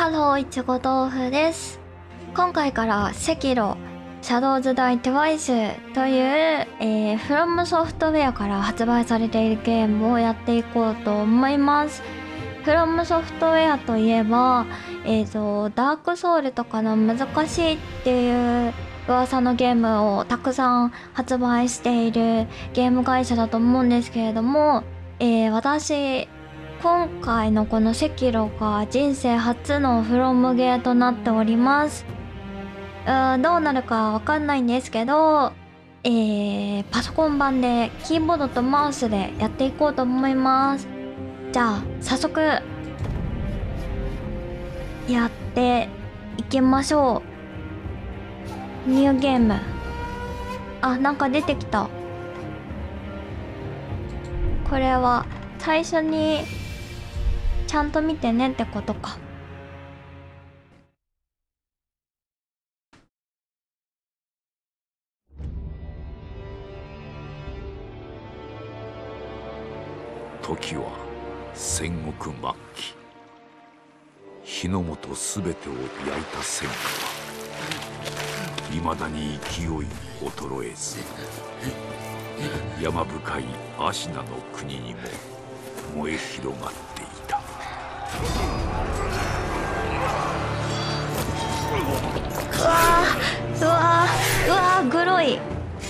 ハロー、いちご豆腐です。今回から赤炉シャドウズ・ダイ・トゥワイスという、フロムソフトウェアから発売されているゲームをやっていこうと思います。フロムソフトウェアといえば、ダークソウルとかの難しいっていう噂のゲームをたくさん発売しているゲーム会社だと思うんですけれども、私今回のこの赤炉が人生初のフロムゲーとなっております。どうなるかわかんないんですけど、パソコン版でキーボードとマウスでやっていこうと思います。じゃあ早速やっていきましょう。ニューゲーム。あ、なんか出てきた。これは最初にちゃんと見てねってことか。 時は戦国末期、日の本すべてを焼いた戦火はいまだに勢い衰えず、山深い芦名の国にも燃え広がっていた。 うわーグロい。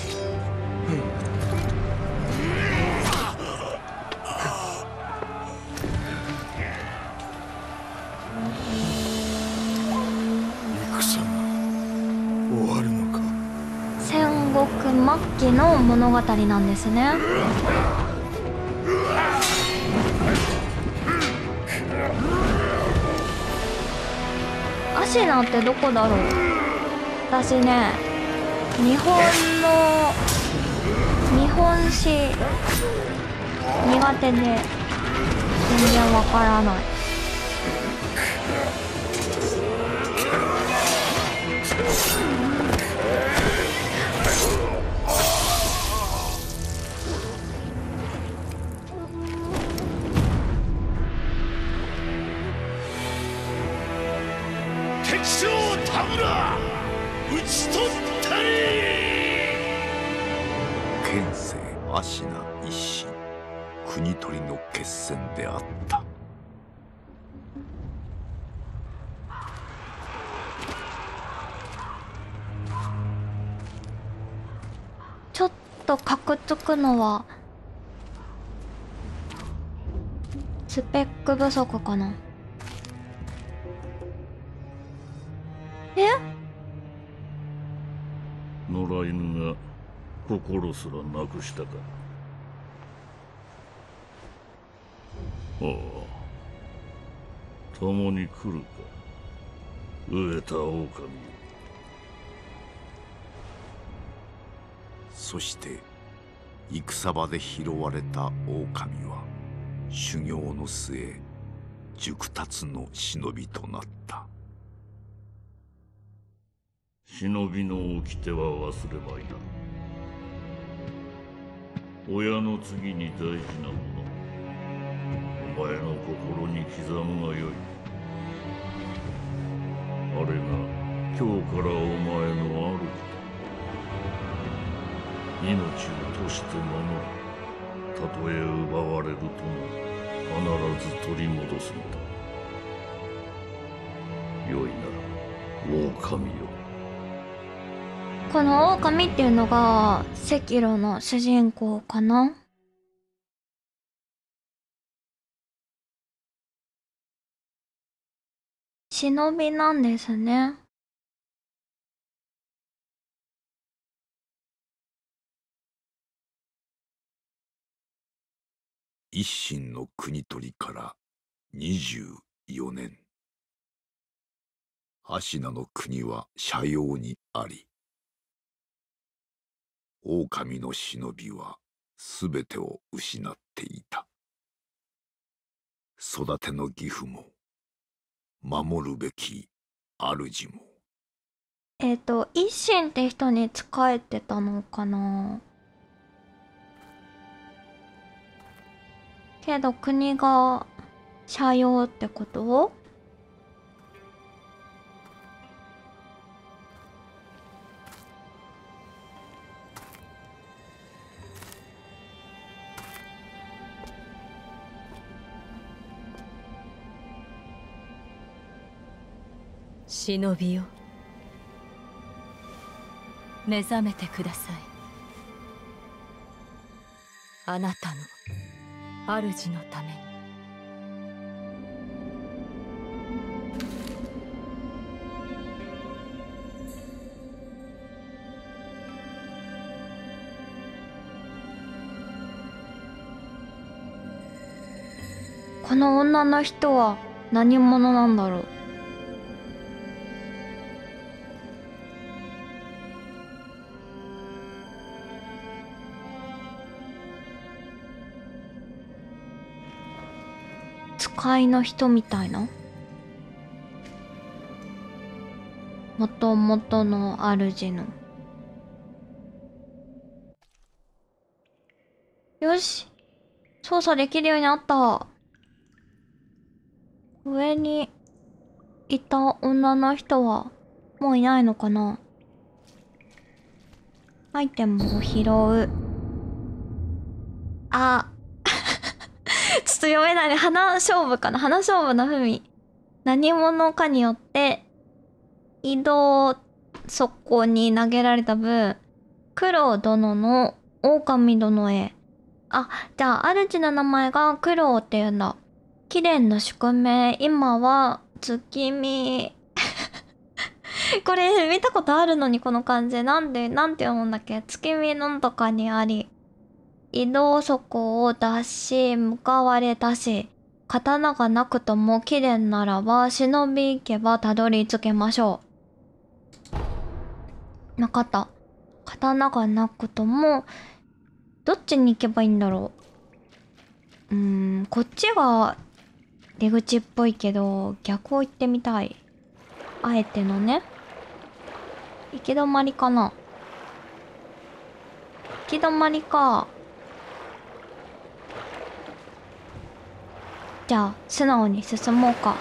戦国末期の物語なんですね。アシナってどこだろう。私ね、日本史苦手で全然わからない。 敵将田村討ち取ったり。 剣聖芦名一心、国取りの決戦であった。 ちょっとカクつくのはスペック不足かな。 野良犬が心すらなくしたか。ああ、共に来るか、飢えた狼よ。 そして戦場で拾われた狼は修行の末熟達の忍びとなった。 忍びの掟は忘れまいな。親の次に大事なもの、お前の心に刻むがよい。あれが今日からお前の主だ。命を賭して守り、たとえ奪われるとも必ず取り戻すのだ。よいなら狼よ。 この狼っていうのが赤炉の主人公かな。忍びなんですね。 一心の国取りから24年、芦名の国は斜陽にあり、狼の忍びはすべてを失っていた。育ての義父も守るべき主も。 一心って人に仕えてたのかな。けど国が斜陽ってこと？ 忍びよ、目覚めてください。あなたの主のために。 この女の人は何者なんだろう。使いの人みたいな。もともとの主の。よし、操作できるようになった。上にいた女の人はもういないのかな。アイテムを拾う。あちょっと読めないね。花勝負かな。花勝負の文。何者かによって移動速攻に投げられた分、九郎殿の狼殿へ。あ、じゃあ主の名前が九郎って言うんだ。貴殿の宿命、今は月見これ見たことあるのに、この漢字。なんて読むんだっけ。月見なんとかにあり。移動速攻を脱し、向かわれたし。刀がなくとも貴殿ならば、忍び行けばたどり着けましょう。なかった。刀がなくとも、どっちに行けばいいんだろう。こっちが出口っぽいけど、逆を行ってみたい。あえてのね。行き止まりかな。行き止まりか。じゃあ、素直に進もうか。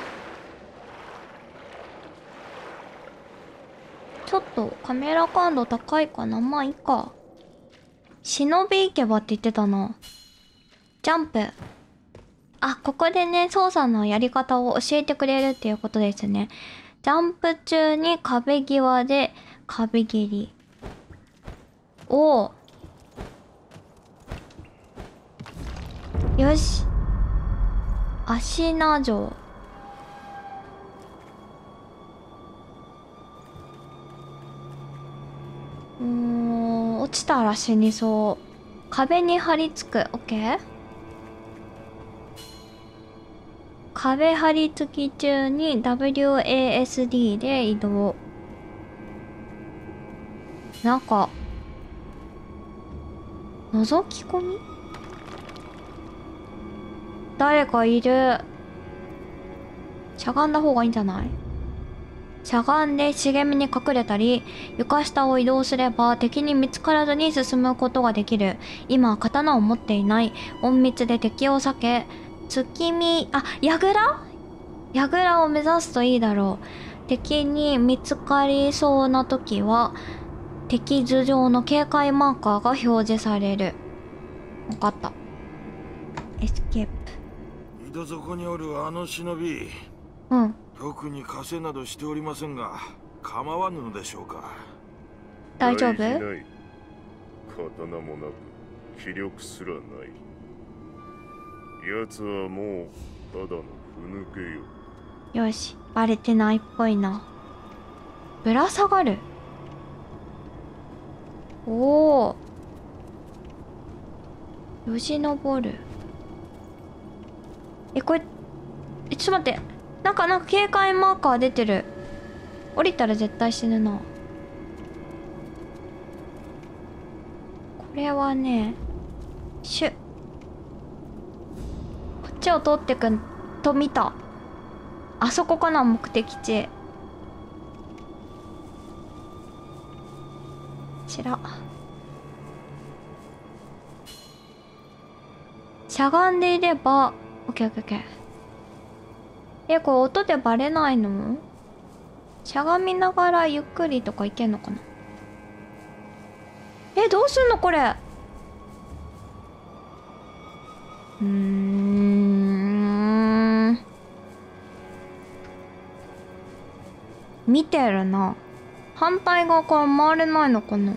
ちょっとカメラ感度高いかな。まあいいか。忍び行けばって言ってたな。ジャンプ。あ、ここでね、操作のやり方を教えてくれるっていうことですね。ジャンプ中に壁際で壁切り。おお。よし。芦名城。落ちたら死にそう。壁に張り付く。オッケー。壁張り付き中に WASD で移動。なんか、覗き込み？誰かいる。しゃがんだ方がいいんじゃない？しゃがんで茂みに隠れたり、床下を移動すれば敵に見つからずに進むことができる。今は刀を持っていない。隠密で敵を避け、月見、あ、櫓を目指すといいだろう。敵に見つかりそうな時は、敵頭上の警戒マーカーが表示される。わかった。エスケープ。 井戸底におるあの忍び。 うん。 特に稼などしておりませんが、構わぬのでしょうか。 大丈夫？ 刀もなく気力すらない。奴はもうただのふぬけよ。 よし、バレてないっぽいな。ぶら下がる。おお。よじ登る。これ、ちょっと待って。なんか警戒マーカー出てる。降りたら絶対死ぬな。これはね、こっちを通ってくんと見た。あそこかな、目的地。ちら。しゃがんでいれば、オッケーオッケーオッケー。これ音でバレないの？しゃがみながらゆっくりとかいけんのかな？どうすんのこれ。 見てるな。反対側から回れないのかな。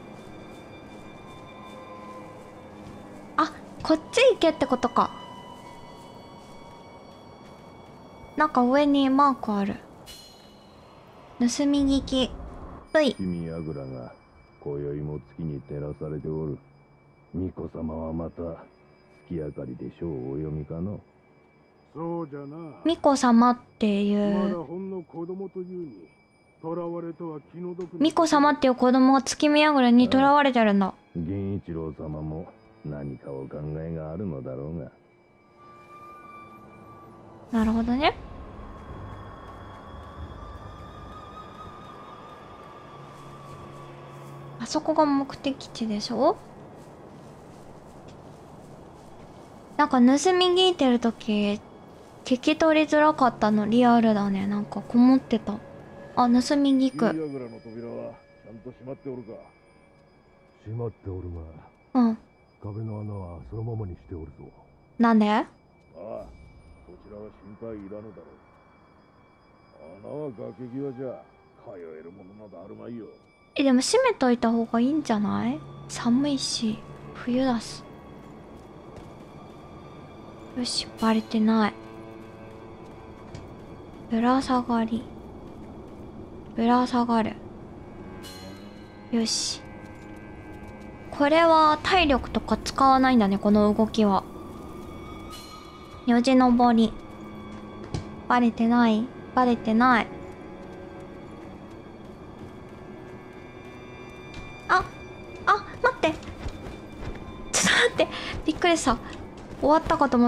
あ、こっち行けってことか。なんか上にマークある。盗み聞き。うい。 君やぐらが今宵も月に照らされておる。巫女様はまた月明かりで書をお読みかの。 そうじゃな。 巫女様っていまだう。 ほんの子供というに、囚われとは気の毒な。 巫女様っていう子供が月見やぐらに囚われてるんだ。 銀一郎様も何かお考えがあるのだろうが。 なるほどね。あそこが目的地でしょ。なんか盗み聞いてるとき聞き取りづらかったのリアルだね。なんかこもってた。あ、盗み聞く。 ヤグラの扉はちゃんと閉まっておるか。 閉まっておるうん。 が、壁の穴はそのままにしておるぞ。 なんで？ ああ、こちらは心配いらぬだろう。穴は崖際じゃ通えるものなどあるまいよ。 でも閉めといた方がいいんじゃない？寒いし冬だし。よし、バレてない。ぶら下がり。ぶら下がる。よし。これは体力とか使わないんだね、この動きは。よじ登り。バレてない？バレてない。待って。ちょっと待って。びっくりした。終わったかと思った。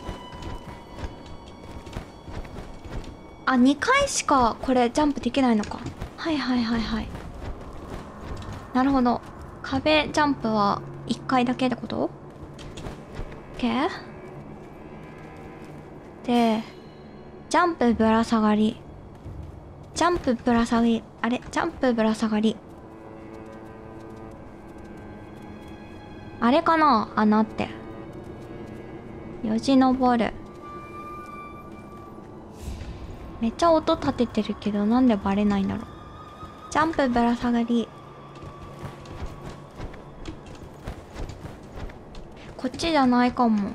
あ、2回しかこれジャンプできないのか。はいはいはいはい。なるほど。壁ジャンプは1回だけってこと？ OK？ で、ジャンプぶら下がり。ジャンプぶら下がり。あれ？ジャンプぶら下がり。あれかな？穴って。よじ登る。めっちゃ音立ててるけどなんでバレないんだろう。ジャンプぶら下がり。こっちじゃないかも。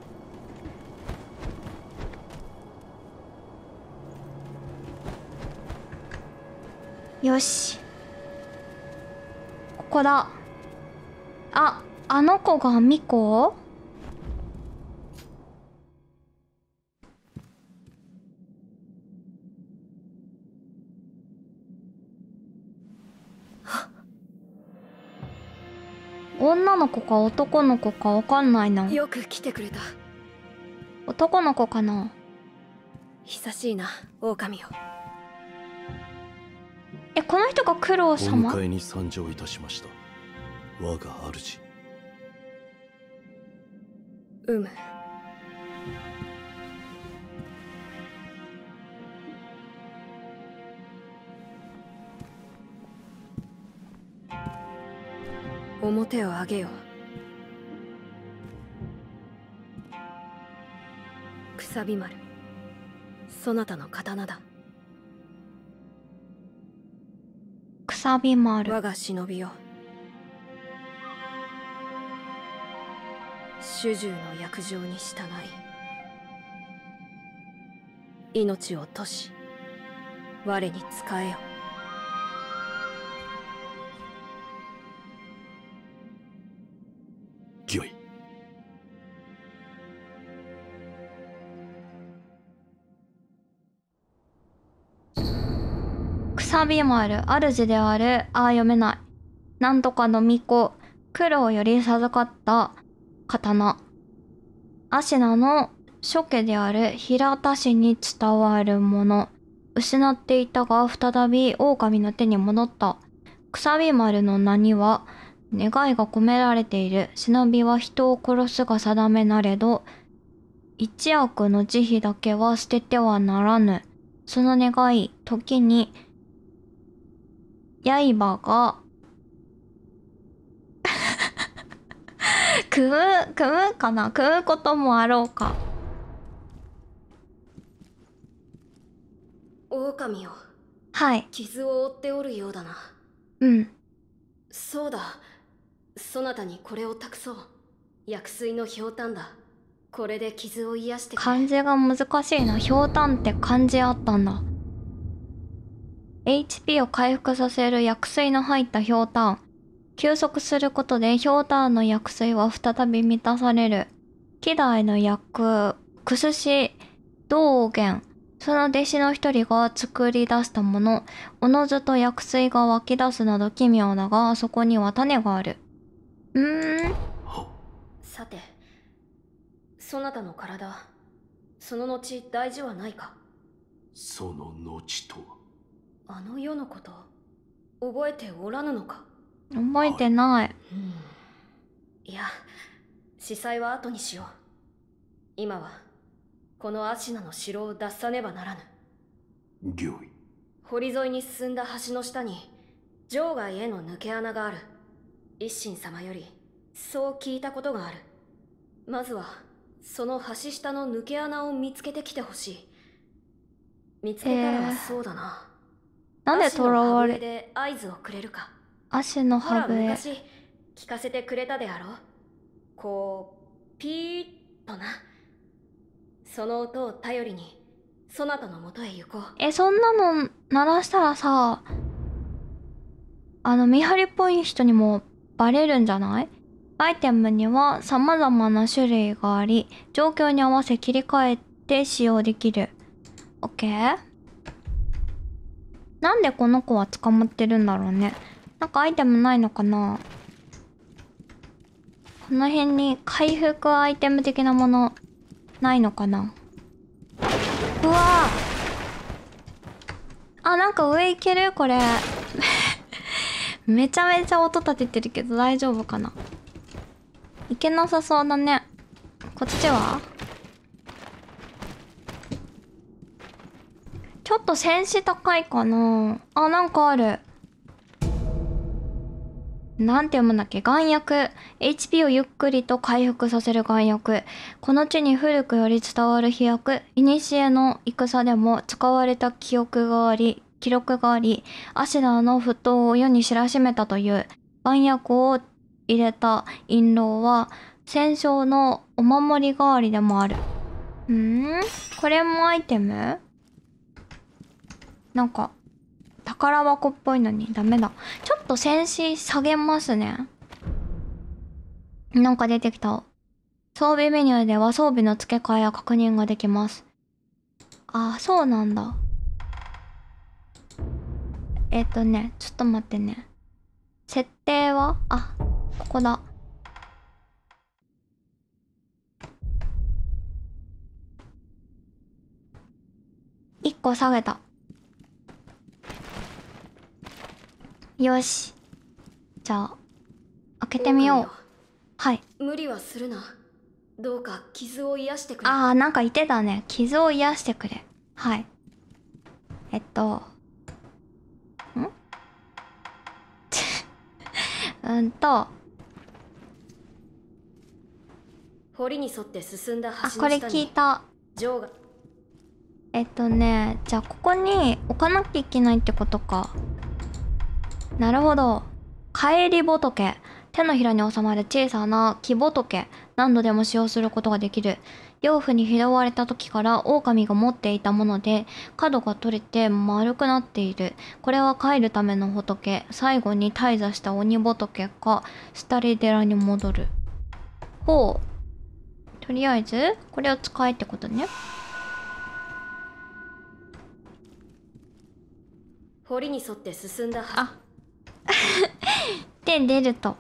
よし。ここだ。あ、あの子がミコ？女の子か男の子かわかんないな。 よく来てくれた。 男の子かな。 久しいな、狼よ。 この人が九郎様？ お迎えに参上いたしました。我が主。 うむ。表を上げよ。くさび丸、そなたの刀だ。 くさび丸。 我が忍びよ。主従の約定に従い、命を賭し我に仕えよ。 御意。 くさび丸、主である。読めない。なんとかの巫女、九郎より授かった刀。芦名の諸家である平田氏に伝わるもの。失っていたが再び狼の手に戻った。くさび丸の名には願いが込められている。忍びは人を殺すが定めなれど、一悪の慈悲だけは捨ててはならぬ。その願い、時に刃が組むかな？組むこともあろうか。 狼よ。 はい。 傷を負っておるようだな。 うん。 そうだ。そなたにこれを託そう。薬水のひょうたんだ。これで傷を癒してくれ。 漢字が難しいな。ひょうたんって漢字あったんだ。HP を回復させる薬水の入ったひょうたん。休息することでひょうたんの薬水は再び満たされる。希代の薬、クスシ道元。その弟子の一人が作り出したもの。おのずと薬水が湧き出すなど奇妙だが、そこには種がある。 さて、そなたの体、その後大事はないか？ その後とは、 あの世のこと覚えておらぬのか？ 覚えてない。 いや、司祭は後にしよう。今はこのアシナの城を脱さねばならぬ。 御意。 堀沿いに進んだ橋の下に城外への抜け穴がある。一心様よりそう聞いたことがある。まずはその橋下の抜け穴を見つけてきてほしい。見つけたらそうだな。 なんで囚われで合図をくれるか。 足のほらハブへ。 昔聞かせてくれたであろう。こうピーッとな。その音を頼りにそなたのもとへ行こう。 そんなの鳴らしたらさ、見張りっぽい人にもバレるんじゃない？アイテムには様々な種類があり、状況に合わせ切り替えて使用できる。オッケー？なんでこの子は捕まってるんだろうね。なんかアイテムないのかな？この辺に回復アイテム的なものないのかな？うわあ、なんか上行ける？これ。めちゃめちゃ音立ててるけど大丈夫かな？いけなさそうだね。こっちは？ちょっと戦士高いかな？あ、なんかある。なんて読むんだっけ？丸薬。HP をゆっくりと回復させる丸薬。この地に古くより伝わる飛躍。古の戦でも使われた記録があり、アシナの沸騰を世に知らしめたという。丸薬を入れた印籠は、戦勝のお守り代わりでもある。これもアイテム？なんか、宝箱っぽいのにダメだ。ちょっと戦士下げますね。なんか出てきた。装備メニューでは装備の付け替えや確認ができます。あ、そうなんだ。ちょっと待ってね。設定は？あ、ここだ。1個下げた。よし。じゃあ、開けてみよう。はい。 無理はするな。どうか傷を癒してくれ。 あー、なんか言ってたね。傷を癒してくれ。はい。 堀に沿って進んだ橋のあ、 下に。 これ聞いた。 城が。 じゃあここに置かなきゃいけないってことか。なるほど。帰り仏。手のひらに収まる小さな木仏。何度でも使用することができる。養父に拾われた時から狼が持っていたもので、角が取れて丸くなっている。これは帰るための仏。最後に退座した鬼仏か、スタリ寺に戻る。ほう。とりあえず、これを使えってことね。 堀に沿って進んだ。 あで、出ると。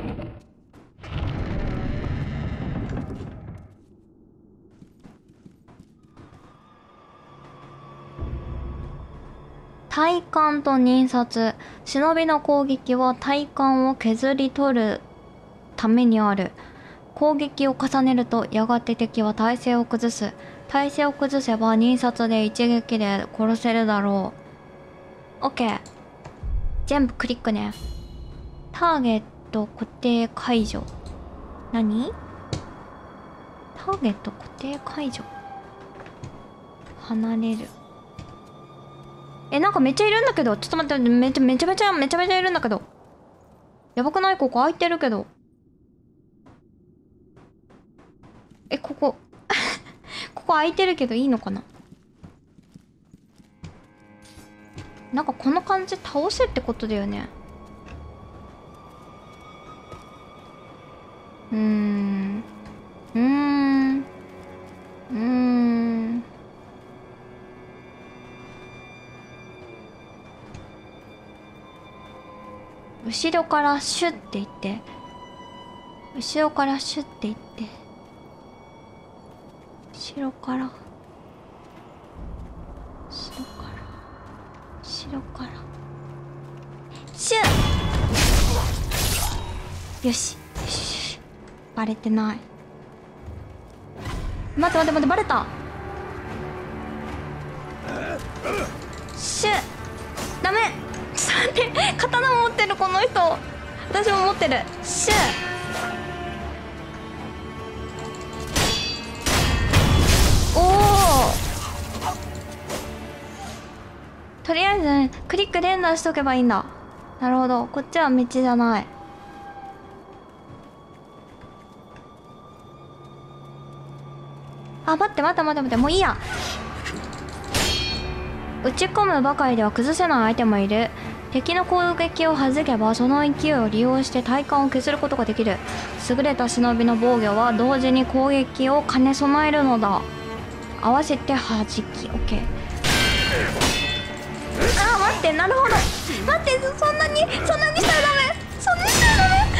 体幹と忍殺。忍びの攻撃は体幹を削り取るためにある。攻撃を重ねるとやがて敵は体勢を崩す。体勢を崩せば忍殺で一撃で殺せるだろう。OK。全部クリックね。ターゲット固定解除。何？ターゲット固定解除。離れる。 なんかめっちゃいるんだけど。ちょっと待って、めちゃめちゃいるんだけど。やばくない？ここ空いてるけど。ここ。ここ空いてるけどいいのかな？なんかこの感じ倒せってことだよね。後ろからシュッていって、後ろからシュッていって、後ろから、シュッ。よしバレてない。待ってバレた。シュッ。ダメ。ちょっと待って、刀も持ってるこの人。私も持ってる。シュッ。おお。とりあえずクリック連打しとけばいいんだ。なるほど。こっちは道じゃない。あ、待って、もういいや。打ち込むばかりでは崩せない相手もいる。敵の攻撃を弾けばその勢いを利用して体幹を削ることができる。優れた忍びの防御は同時に攻撃を兼ね備えるのだ。合わせて弾き。 OK。 あー、待って、なるほど。待って、そんなにしたらダメ。そんなにしたらダメ。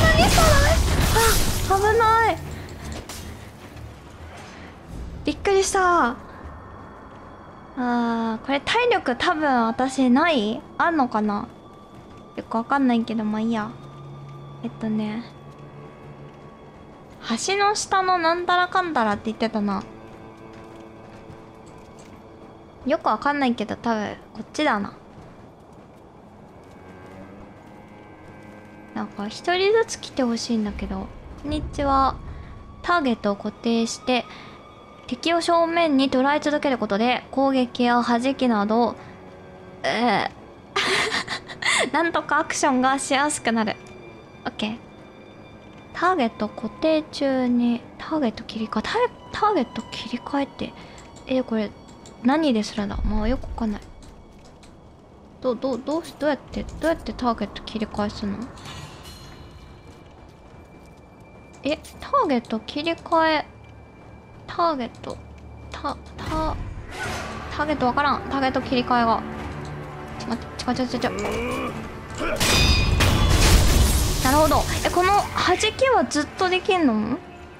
あ、危ない。びっくりした。これ体力多分私ないあんのかな、よくわかんないけど、まあいいや。橋の下のなんだらかんだらって言ってたな。よくわかんないけど多分こっちだな。なんか一人ずつ来てほしいんだけど。こんにちは。ターゲットを固定して敵を正面に捉え続けることで攻撃や弾きなどなんとかアクションがしやすくなる。 OK。 ターゲット固定中にターゲット切り替え、ターゲット切り替えってこれ何でするんだ。まあよくわかんない。どうやってターゲット切り替えするの？ターゲット切り替え、ターゲットわからん。ターゲット切り替えが待って、なるほど。この弾きはずっとできんの？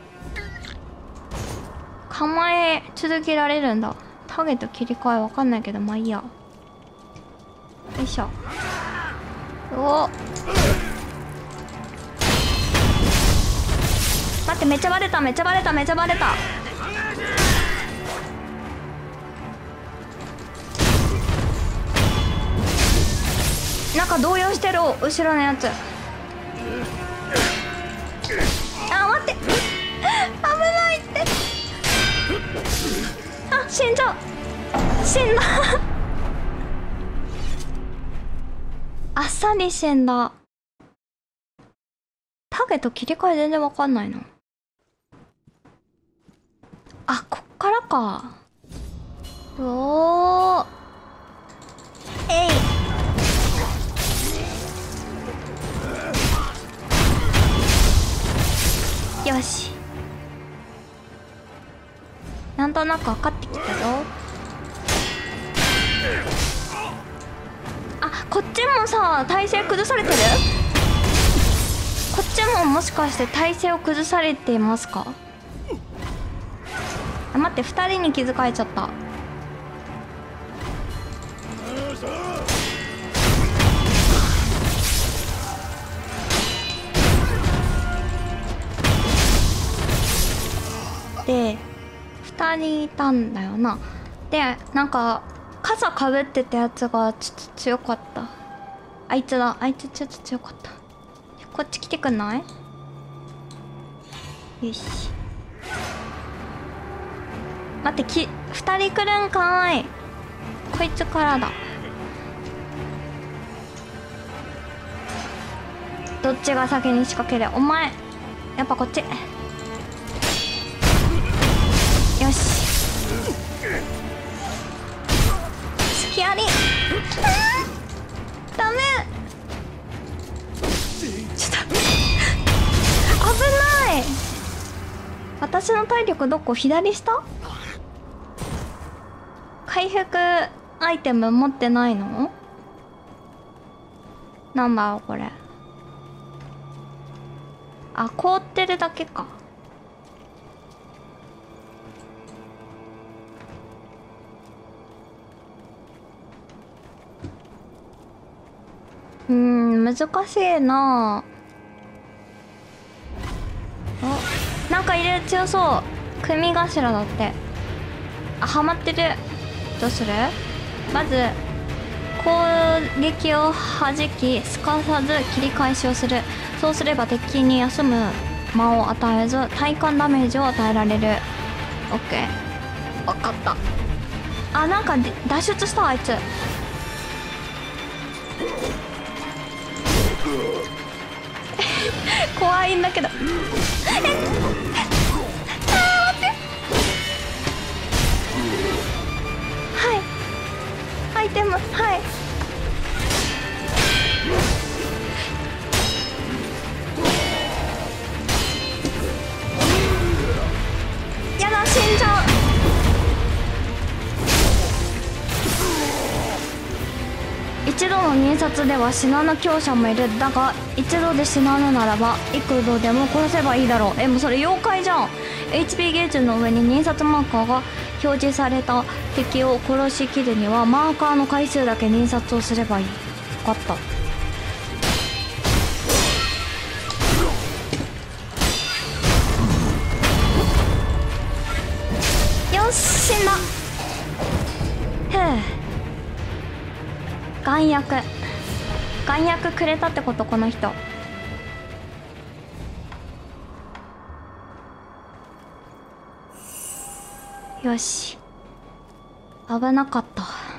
構え続けられるんだ。ターゲット切り替えわかんないけど、まあいいや。よいしょ。おっ、待って、めっちゃバレた。なんか動揺してる、後ろのやつ。あ、待って、危ないって。あ、死んだあっさり死んだ。ターゲット切り替え全然わかんないの。あ、こっからか。おー、よし、なんとなく分かってきたぞ。あ、こっちもさ、体勢崩されてる？こっちももしかして体勢を崩されていますか？あ、待って、2人に気づかれちゃった。で、2人いたんだよな。で、なんか傘かぶってたやつがちょっと強かった。あいつだ、あいつちょっと強かった。こっち来てくんない？よし。待って、2人来るんかーい。こいつからだ。 どっちが先に仕掛ける？お前やっぱこっち。よし、隙あり。ダメ、ちょっと危ない。私の体力どこ？左下？回復アイテム持ってないの？なんだろうこれ。あ、凍ってるだけか。難しいな。お、なんかいる。強そう。組頭だって。あ、ハマってる。どうする？まず攻撃を弾き、すかさず切り返しをする。そうすれば敵に休む間を与えず体感ダメージを与えられる。オッケー、分かった。あ、なんか脱出した。あいつ怖いんだけど。待って。はい、アイテム、はい。やだ、死んじゃう。一度の入札では死なぬ強者もいる。だが一度で死なぬならば幾度でも殺せばいいだろう。もうそれ妖怪じゃん。 HP ゲージの上に入札マーカーが表示された敵を殺しきるにはマーカーの回数だけ入札をすればいい。分かった。よし、死んだ。ふう、眼薬くれたってこと？この人。よし、危なかった。